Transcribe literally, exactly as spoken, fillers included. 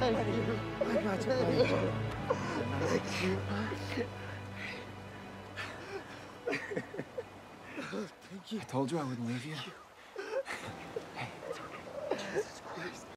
Thank you. I got you, buddy. Thank you. Thank you. I told you I wouldn't leave you. Hey, it's okay. Jesus Christ.